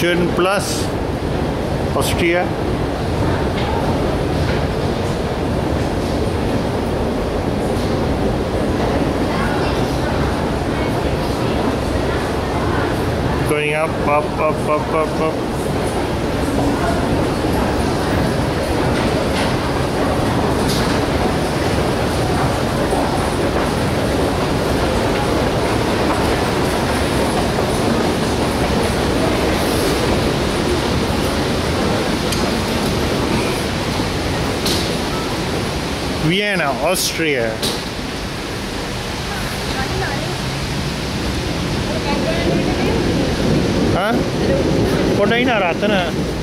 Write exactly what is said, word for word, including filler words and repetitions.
Schön Plus, Austria. Going up, up, up, up, up, up. Vienna, Austria. Hah? Kau dah ina rata na?